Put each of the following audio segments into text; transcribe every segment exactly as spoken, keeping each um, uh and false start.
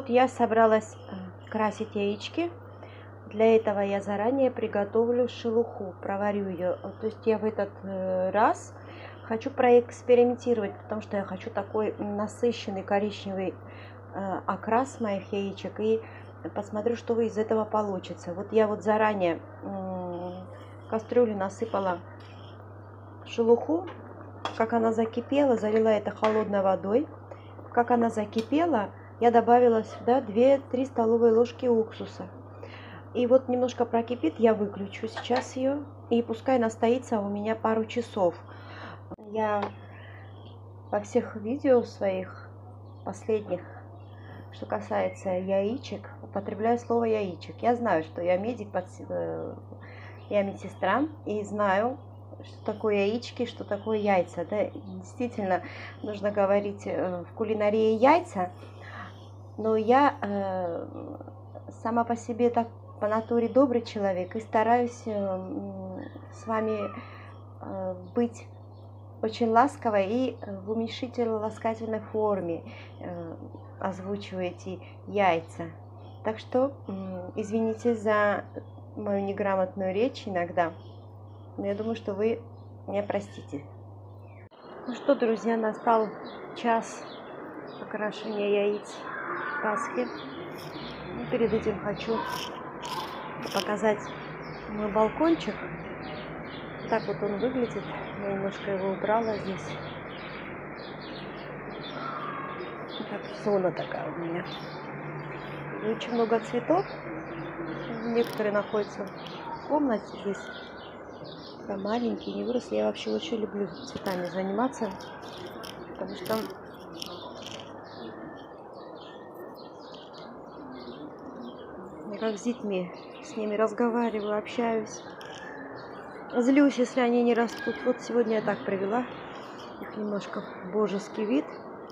вот я собралась красить яички. Для этого я заранее приготовлю шелуху, проварю ее. То есть я в этот раз хочу проэкспериментировать, потому что я хочу такой насыщенный коричневый окрас моих яичек. И посмотрю, что из этого получится. Вот я вот заранее в кастрюлю насыпала шелуху. Как она закипела, залила это холодной водой. Как она закипела, я добавила сюда две-три столовые ложки уксуса. И вот немножко прокипит, я выключу сейчас ее. И пускай настоится у меня пару часов. Я во всех видео своих последних, что касается яичек, употребляю слово яичек. Я знаю, что я медик, я медсестра и знаю, что такое яички, что такое яйца. Да, действительно, нужно говорить в кулинарии яйца, но я э, сама по себе так по натуре добрый человек и стараюсь э, с вами э, быть очень ласковой и в уменьшительно-ласкательной форме э, озвучиваю эти яйца. Так что э, извините за мою неграмотную речь иногда. Но я думаю, что вы меня простите. Ну что, друзья, настал час окрашивания яиц Пасхи. И перед этим хочу показать мой балкончик. Так вот он выглядит. Я немножко его убрала здесь. Так, зона такая у меня. И очень много цветов. Некоторые находятся в комнате здесь. Маленькие, не выросли. Я вообще очень люблю цветами заниматься, потому что я как с детьми, с ними разговариваю, общаюсь, злюсь, если они не растут. Вот сегодня я так привела их немножко в божеский вид,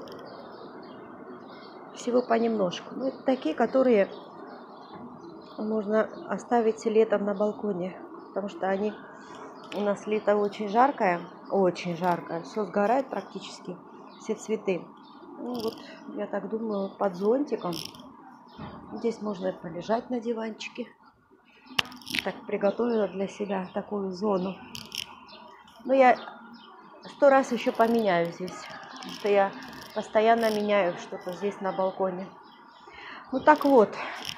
всего понемножку. Ну, это такие, которые можно оставить летом на балконе, потому что они у нас лето очень жаркое, очень жаркое, все сгорает практически, все цветы. Ну вот, я так думаю, под зонтиком. Здесь можно полежать на диванчике. Так приготовила для себя такую зону. Но я сто раз еще поменяю здесь, потому что я постоянно меняю что-то здесь на балконе. Ну так вот,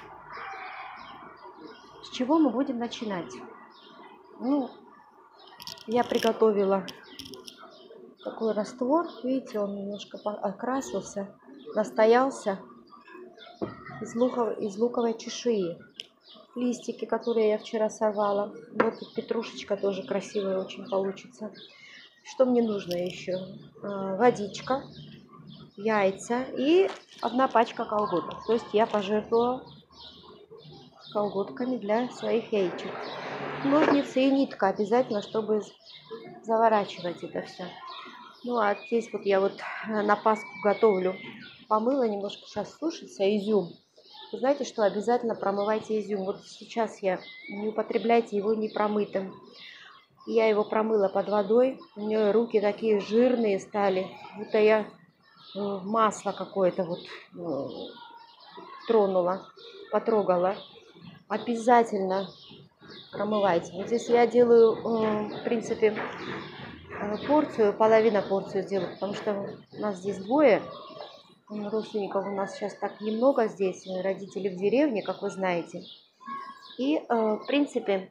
с чего мы будем начинать? Ну, я приготовила такой раствор. Видите, он немножко окрасился, настоялся из, луковой, из луковой чешуи. Листики, которые я вчера сорвала. Вот тут петрушечка тоже красивая очень получится. Что мне нужно еще? Водичка, яйца и одна пачка колготок. То есть я пожертвовала колготками для своих яичек. Ножницы и нитка обязательно, чтобы заворачивать это все. Ну а здесь вот я вот на Пасху готовлю. Помыла немножко, сейчас сушится изюм. Вы знаете, что обязательно промывайте изюм. Вот сейчас я не употребляйте его непромытым. Я его промыла под водой. У меня руки такие жирные стали, будто я масло какое-то вот тронула, потрогала. Обязательно промывайте. Вот здесь я делаю, в принципе, порцию, половина порцию сделаю, потому что у нас здесь двое. Родственников у нас сейчас так немного здесь, родители в деревне, как вы знаете. И, в принципе,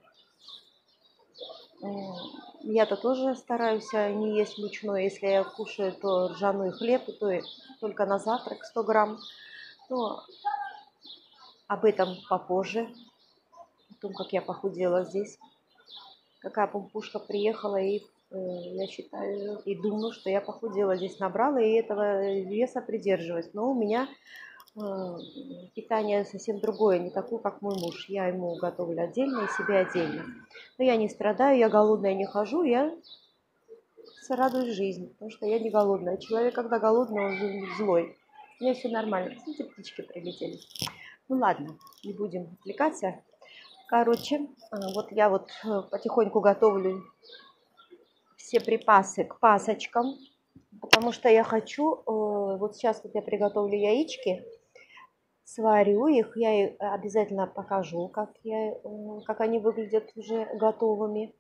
я-то тоже стараюсь не есть мучное. Если я кушаю, то ржаной хлеб, и то только на завтрак сто грамм. Но об этом попозже, о том, как я похудела здесь. Какая пумпушка приехала, и я считаю и думаю, что я похудела. Здесь набрала и этого веса придерживаюсь. Но у меня э, питание совсем другое, не такое, как мой муж. Я ему готовлю отдельно и себе отдельно. Но я не страдаю, я голодная не хожу, я радуюсь жизни, потому что я не голодная. Человек, когда голодный, он злой. У меня все нормально. Смотрите, птички прилетели. Ну ладно, не будем отвлекаться. Короче, вот я вот потихоньку готовлю все припасы к пасочкам, потому что я хочу, вот сейчас вот я приготовлю яички, сварю их. Я и обязательно покажу, как, я, как они выглядят уже готовыми.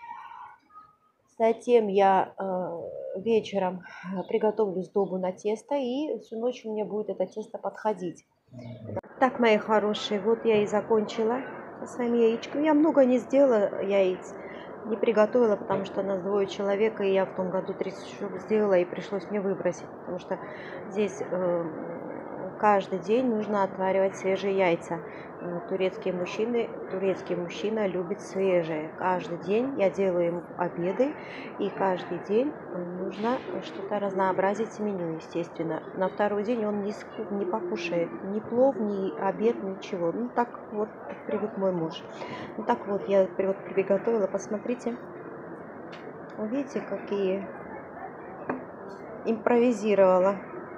Затем я э, вечером приготовлю сдобу на тесто, и всю ночь у меня будет это тесто подходить. Так, мои хорошие, вот я и закончила со своим яичком. Я много не сделала яиц, не приготовила, потому что нас двое человек, и я в том году тридцать штук сделала, и пришлось мне выбросить, потому что здесь э, каждый день нужно отваривать свежие яйца. Турецкие мужчины, турецкий мужчина любит свежие. Каждый день я делаю ему обеды, и каждый день нужно что-то разнообразить меню, естественно. На второй день он не, не покушает ни плов, ни обед, ничего. Ну так вот привык мой муж. Ну так вот я вот приготовила, посмотрите. Видите, какие импровизировала.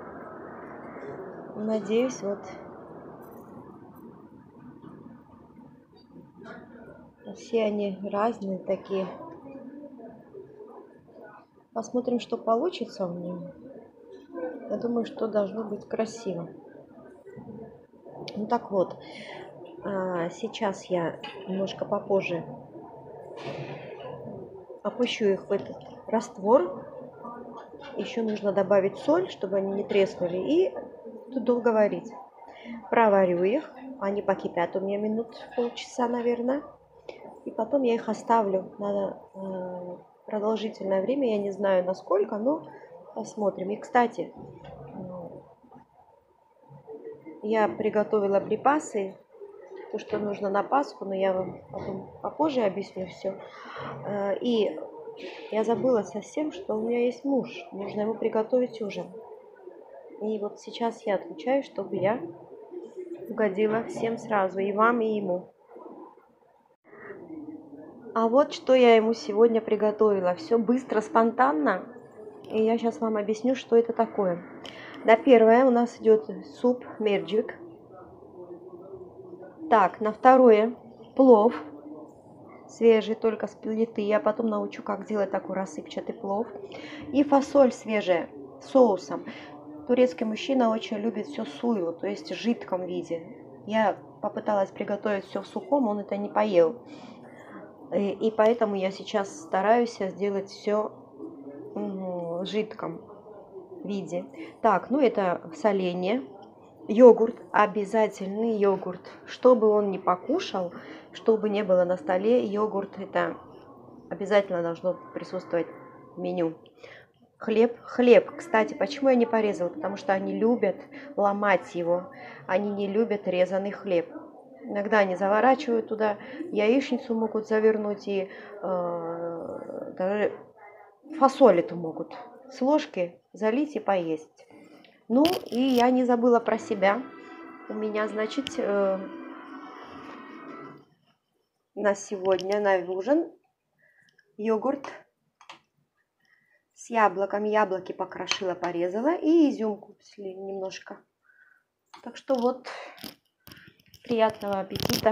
Надеюсь, вот все они разные такие. Посмотрим, что получится у меня. Я думаю, что должно быть красиво. Ну так вот, сейчас я немножко попозже опущу их в этот раствор. Еще нужно добавить соль, чтобы они не треснули. И тут долго варить. Проварю их. Они покипят у меня минут полчаса, наверное. И потом я их оставлю на э, продолжительное время. Я не знаю насколько, но посмотрим. И, кстати, я приготовила припасы. То, что нужно на Пасху, но я вам потом попозже объясню все. Э, и я забыла совсем, что у меня есть муж. Нужно ему приготовить ужин. И вот сейчас я отвечаю, чтобы я угодила всем сразу. И вам, и ему. А вот что я ему сегодня приготовила. Все быстро, спонтанно. И я сейчас вам объясню, что это такое. На первое у нас идет суп мерджик. Так, на второе плов. Свежий, только с плиты. Я потом научу, как делать такой рассыпчатый плов. И фасоль свежая с соусом. Турецкий мужчина очень любит все сую, то есть в жидком виде. Я попыталась приготовить все в сухом, он это не поел. И, и поэтому я сейчас стараюсь сделать все в жидком виде. Так, ну это соленье. Йогурт, обязательный йогурт. Чтобы он не покушал, чтобы не было на столе, йогурт это обязательно должно присутствовать в меню. Хлеб, хлеб. Кстати, почему я не порезала? Потому что они любят ломать его. Они не любят резаный хлеб. Иногда они заворачивают туда, яичницу могут завернуть и э, даже фасоль эту могут с ложки залить и поесть. Ну и я не забыла про себя. У меня, значит, э, на сегодня на ужин йогурт с яблоком. Яблоки покрошила, порезала и изюмку немножко. Так что вот, приятного аппетита.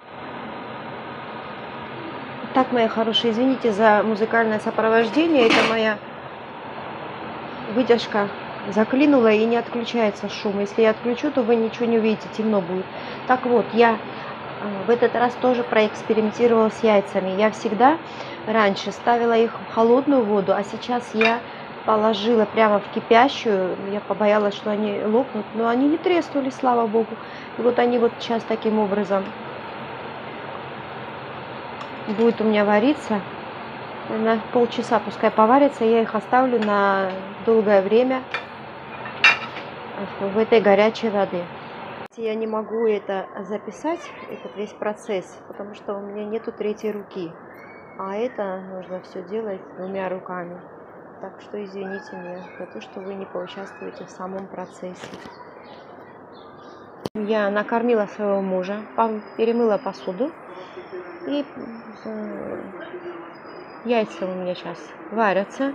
Так, мои хорошие, извините за музыкальное сопровождение. Это моя вытяжка заклинула и не отключается шум. Если я отключу, то вы ничего не увидите, темно будет. Так вот, я в этот раз тоже проэкспериментировала с яйцами. Я всегда раньше ставила их в холодную воду, а сейчас я положила прямо в кипящую. Я побоялась, что они лопнут, но они не треснули, слава богу. И вот они вот сейчас таким образом будет у меня вариться. На полчаса пускай поварится, я их оставлю на долгое время в этой горячей воде. Я не могу это записать, этот весь процесс, потому что у меня нету третьей руки. А это нужно все делать двумя руками. Так что извините меня за то, что вы не поучаствуете в самом процессе. Я накормила своего мужа, перемыла посуду. И яйца у меня сейчас варятся.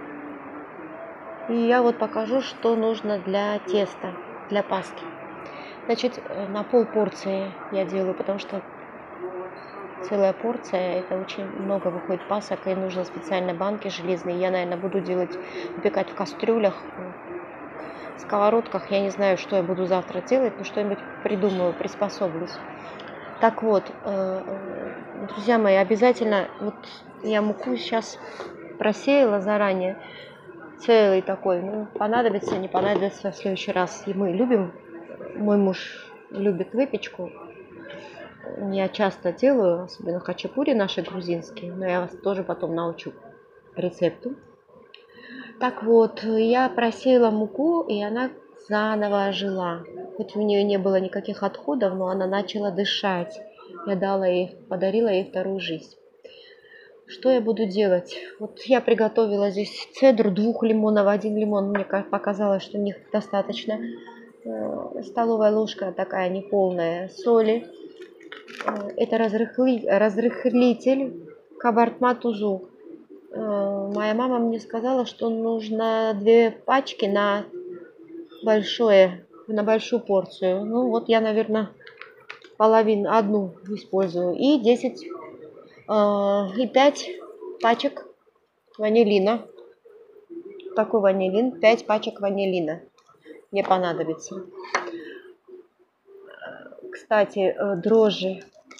И я вот покажу, что нужно для теста, для паски. Значит, на пол порции я делаю, потому что целая порция, это очень много выходит пасок, и нужно специальные банки железные. Я, наверное, буду делать, выпекать в кастрюлях. сковородках. Я не знаю, что я буду завтра делать, но что-нибудь придумаю, приспособлюсь. Так вот, друзья мои, обязательно, вот я муку сейчас просеяла заранее, целый такой, ну, понадобится, не понадобится в следующий раз. И мы любим, мой муж любит выпечку, я часто делаю, особенно хачапури наши грузинские, но я вас тоже потом научу рецепту. Так вот, я просеяла муку, и она заново ожила. Хоть у нее не было никаких отходов, но она начала дышать. Я дала ей, подарила ей вторую жизнь. Что я буду делать? Вот я приготовила здесь цедру, двух лимонов, один лимон. Мне показалось, что у них достаточно. Столовая ложка такая неполная соли. Это разрыхли, разрыхлитель кабартма тузу. Моя мама мне сказала, что нужно две пачки на большое, на большую порцию. Ну вот я, наверное, половину, одну использую. И десять и пять пачек ванилина. Такой ванилин, пять пачек ванилина мне понадобится. Кстати, дрожжи.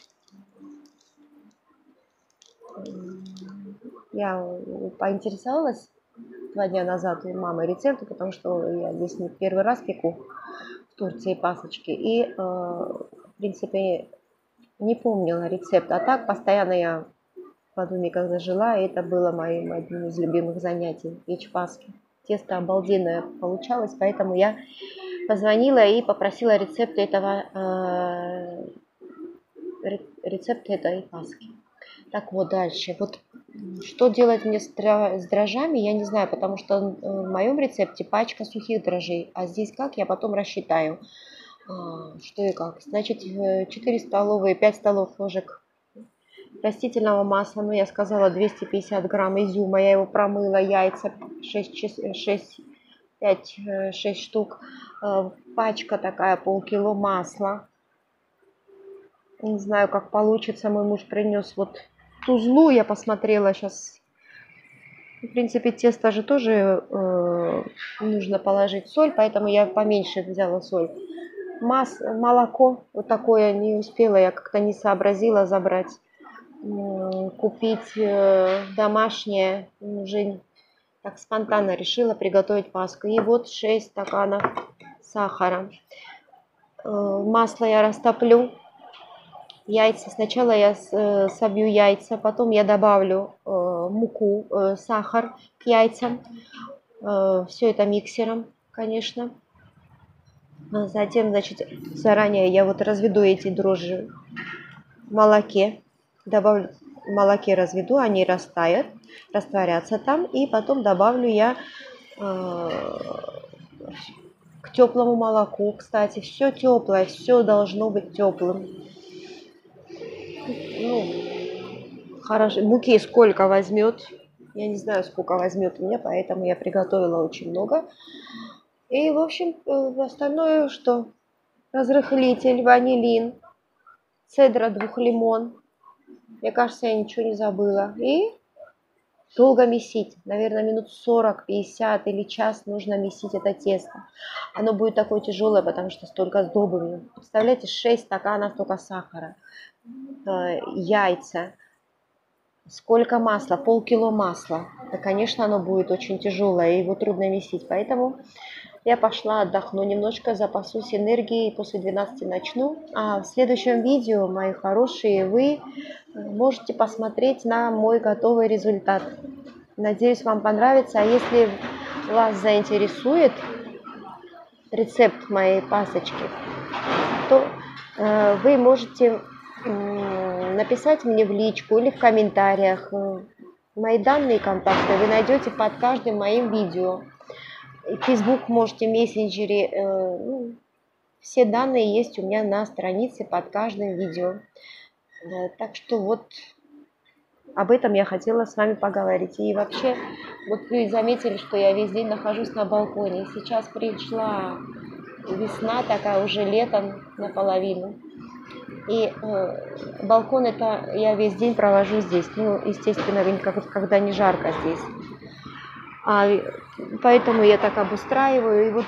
Я поинтересовалась два дня назад у мамы рецепта, потому что я здесь не первый раз пеку в Турции пасочки. И, в принципе, не помнила рецепт. А так, постоянно я в доме, когда жила, и это было моим одним из любимых занятий – печь паски. Тесто обалденное получалось, поэтому я позвонила и попросила рецепт этого, э, рецепт этой паски. Так вот, дальше. Вот что делать мне с дрожжами, я не знаю, потому что в моем рецепте пачка сухих дрожжей, а здесь как, я потом рассчитаю, что и как. Значит, четыре столовые, пять столовых ложек растительного масла, ну, я сказала, двести пятьдесят грамм изюма, я его промыла, яйца шесть, пять, шесть штук, пачка такая, полкило масла. Не знаю, как получится, мой муж принес вот тузлу, я посмотрела сейчас. В принципе, тесто же тоже э, нужно положить соль, поэтому я поменьше взяла соль. Мас, молоко, вот такое не успела, я как-то не сообразила забрать. Купить домашнее, уже так спонтанно решила приготовить паску. И вот шесть стаканов сахара. Масло я растоплю. Яйца. Сначала я собью яйца, потом я добавлю муку, сахар к яйцам. Все это миксером, конечно. Затем, значит, заранее я вот разведу эти дрожжи в молоке. Добавлю в молоке, разведу, они растают, растворятся там, и потом добавлю я э, к теплому молоку. Кстати, все теплое, все должно быть теплым. Ну, хорошо. Муки сколько возьмет? Я не знаю, сколько возьмет у меня, поэтому я приготовила очень много. И, в общем, остальное, что разрыхлитель, ванилин, цедра, двух лимон. Мне кажется, я ничего не забыла. И долго месить. Наверное, минут сорок-пятьдесят или час нужно месить это тесто. Оно будет такое тяжелое, потому что столько сдобы. Представляете, шесть стаканов только сахара. Яйца. Сколько масла? Полкило масла. Да, конечно, оно будет очень тяжелое, его трудно месить. Поэтому я пошла отдохну немножко, запасусь энергией, после двенадцати начну. А в следующем видео, мои хорошие, вы можете посмотреть на мой готовый результат. Надеюсь, вам понравится. А если вас заинтересует рецепт моей пасочки, то э, вы можете э, написать мне в личку или в комментариях. Мои данные контакты вы найдете под каждым моим видео. Facebook можете, в мессенджере. Э, ну, все данные есть у меня на странице под каждым видео. Э, так что вот об этом я хотела с вами поговорить. И вообще, вот вы заметили, что я весь день нахожусь на балконе. Сейчас пришла весна, такая уже летом наполовину. И э, балкон это я весь день провожу здесь. Ну, естественно, когда не жарко здесь. А, поэтому я так обустраиваю. И вот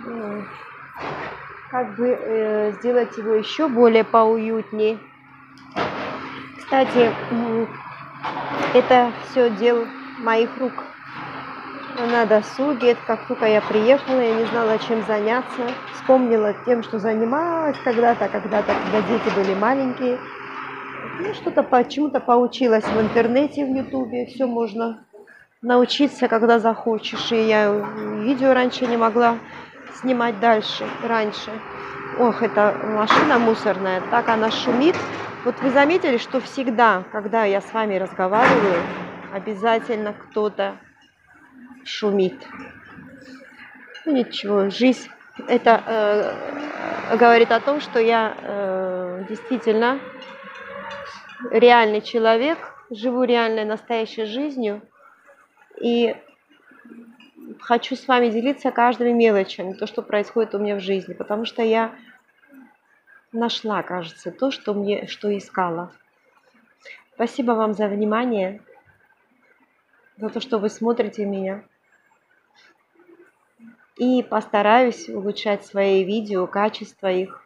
ну, как бы э, сделать его еще более поуютнее. Кстати, это все дело моих рук. На досуге, как только я приехала, я не знала, чем заняться. Вспомнила тем, что занималась когда-то, когда-то, когда дети были маленькие. Ну, что-то почему-то поучилась в интернете, в Ютубе. Все можно научиться, когда захочешь. И я видео раньше не могла снимать дальше, раньше. Ох, это машина мусорная, так она шумит. Вот вы заметили, что всегда, когда я с вами разговариваю, обязательно кто-то шумит. Ну ничего, жизнь это э, говорит о том, что я э, действительно реальный человек, живу реальной настоящей жизнью и хочу с вами делиться каждыми мелочами, то, что происходит у меня в жизни, потому что я нашла, кажется, то, что мне, что искала. Спасибо вам за внимание, за то, что вы смотрите меня. И постараюсь улучшать свои видео, качество их.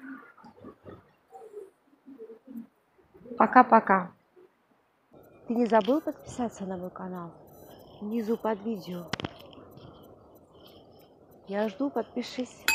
Пока-пока. Ты не забыл подписаться на мой канал? Внизу под видео. Я жду, подпишись.